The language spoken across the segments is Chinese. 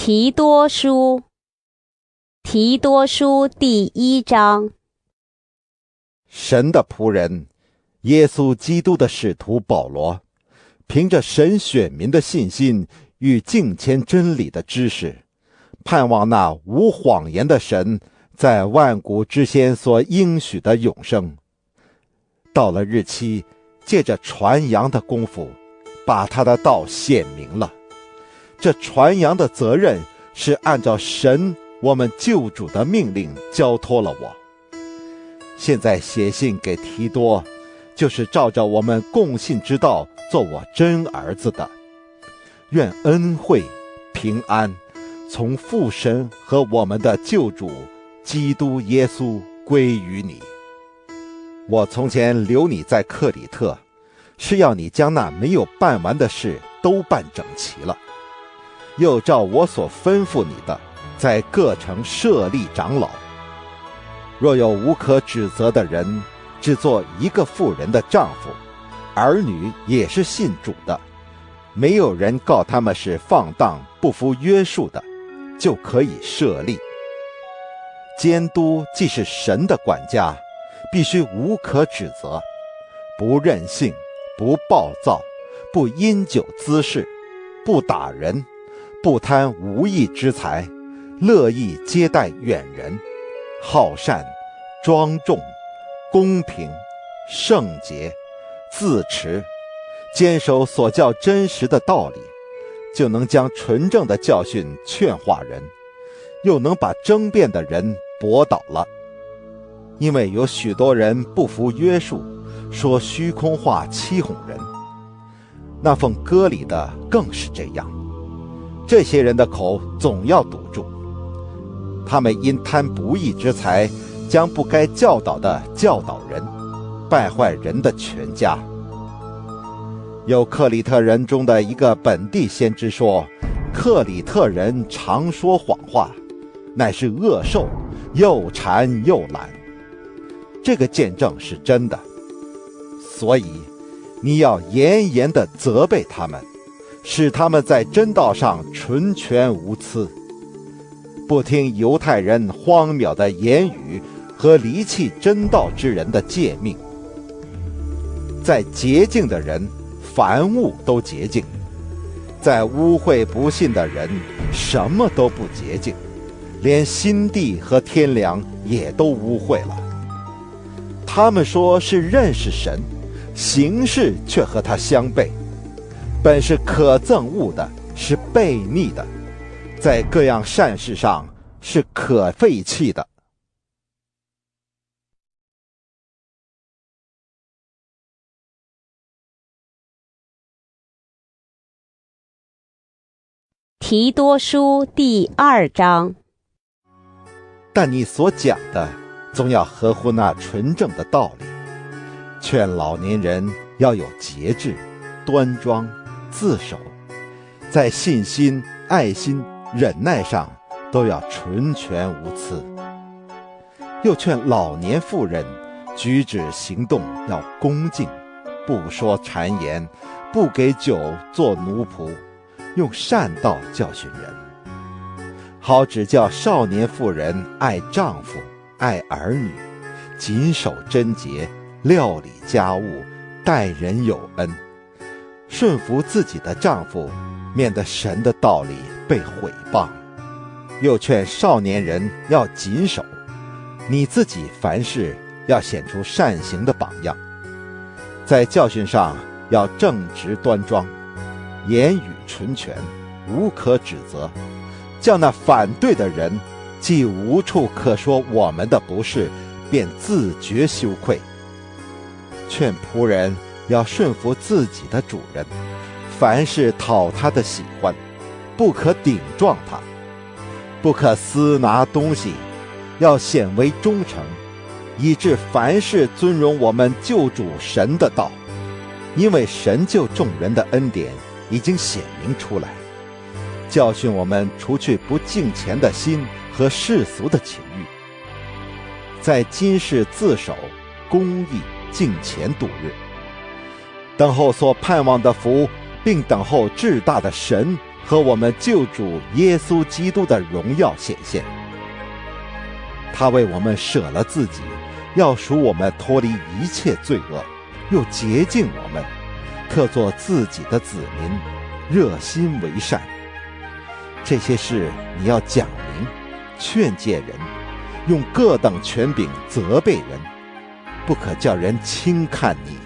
提多书第1章。 神的仆人，耶稣基督的使徒保罗，凭着神选民的信心与敬虔真理的知识，盼望那无谎言的神在万古之先所应许的永生。到了日期，借着传扬的功夫，把他的道显明了。这传扬的责任是按照神我们救主的命令交托了我。现在写信给提多，就是照着我们共信之道做我真儿子的。愿恩惠平安从父神和我们的救主基督耶稣归于你。我从前留你在克里特，是要你将那没有办完的事都办整齐了，又照我所吩咐你的，在各城设立长老。若有无可指责的人，只做一个妇人的丈夫，儿女也是信主的，没有人告他们是放荡不服约束的，就可以设立。监督既是神的管家，必须无可指责，不任性，不暴躁，不因酒滋事，不打人，不贪无义之财，乐意接待远人，好善，庄重，公平，圣洁，自持，坚守所教真实的道理，就能将纯正的教训劝化人，又能把争辩的人驳倒了。因为有许多人不服约束，说虚空话欺哄人，那奉割礼的更是这样。这些人的口总要堵住，他们因贪不义之财，将不该教导的教导人，败坏人的全家。有克里特人中的一个本地先知说，克里特人常说谎话，乃是恶兽，又馋又懒。这个见证是真的，所以你要严严地责备他们，使他们在真道上纯全无疵，不听犹太人荒谬的言语和离弃真道之人的诫命。在洁净的人，凡物都洁净；在污秽不信的人，什么都不洁净，连心地和天良也都污秽了。他们说是认识神，行事却和他相悖，本是可憎恶的，是悖逆的，在各样善事上是可废弃的。 提多书第2章。 但你所讲的总要合乎那纯正的道理，劝老年人要有节制、端庄、自守，在信心、爱心、忍耐上都要纯全无疵。又劝老年妇人举止行动要恭敬，不说谗言，不给酒做奴仆，用善道教训人，好指教少年妇人爱丈夫，爱儿女，谨守贞洁，料理家务，待人有恩，顺服自己的丈夫，免得神的道理被毁谤。又劝少年人要谨守，你自己凡事要显出善行的榜样，在教训上要正直端庄，言语纯全，无可指责，叫那反对的人既无处可说我们的不是，便自觉羞愧。劝仆人要顺服自己的主人，凡事讨他的喜欢，不可顶撞他，不可私拿东西，要显为忠诚，以致凡事尊荣我们救主神的道。因为神救众人的恩典已经显明出来，教训我们除去不敬虔的心和世俗的情欲，在今世自守、公义、敬虔度日，等候所盼望的福，并等候至大的神和我们救主耶稣基督的荣耀显现。他为我们舍了自己，要赎我们脱离一切罪恶，又洁净我们，特作自己的子民，热心为善。这些事你要讲明，劝诫人，用各等权柄责备人，不可叫人轻看你。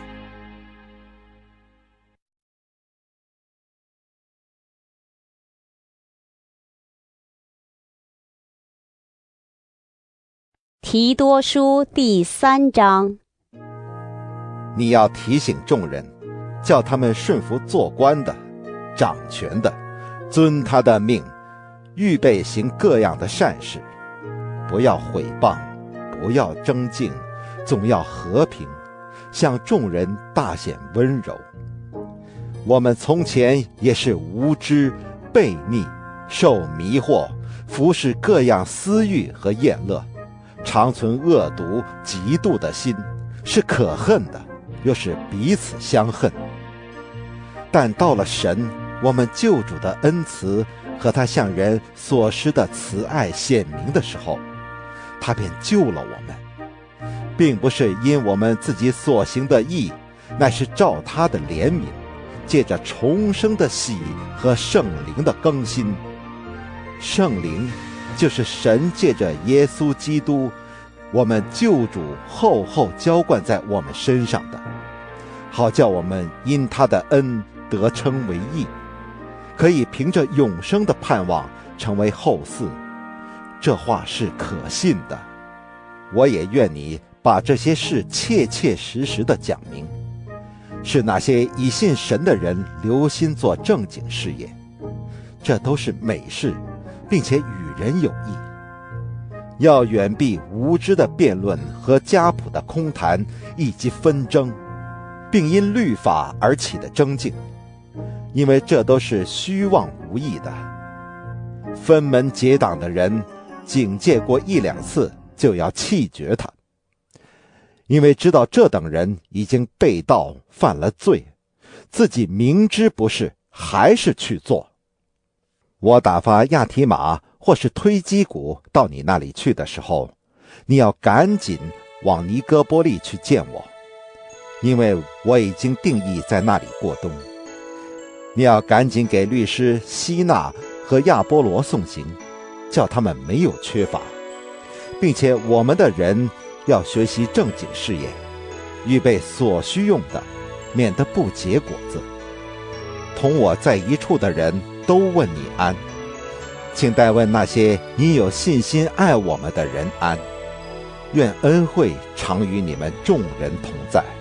提多书第3章。 你要提醒众人，叫他们顺服做官的、掌权的，遵他的命，预备行各样的善事，不要毁谤，不要争竞，总要和平，向众人大显温柔。我们从前也是无知、悖逆，受迷惑，服侍各样私欲和厌乐，常存恶毒、嫉妒的心，是可恨的，又是彼此相恨。但到了神，我们救主的恩慈和他向人所施的慈爱显明的时候，他便救了我们，并不是因我们自己所行的义，乃是照他的怜悯，借着重生的喜和圣灵的更新。圣灵就是神借着耶稣基督，我们救主厚厚浇灌在我们身上的，好叫我们因他的恩得称为义，可以凭着永生的盼望成为后嗣。这话是可信的。我也愿你把这些事切切实实地讲明，是那些已信神的人留心做正经事业，这都是美事，并且与人有益。要远避无知的辩论和家谱的空谈，以及纷争，并因律法而起的争竞，因为这都是虚妄无益的。分门结党的人，警戒过1、2次，就要弃绝他，因为知道这等人已经背道犯了罪，自己明知不是，还是去做。我打发亚提马或是推基古到你那里去的时候，你要赶紧往尼哥波利去见我，因为我已经定义在那里过冬。你要赶紧给律师希纳和亚波罗送行，叫他们没有缺乏，并且我们的人要学习正经事业，预备所需用的，免得不结果子。同我在一处的人都问你安，请代问那些因有信心爱我们的人安。愿恩惠常与你们众人同在。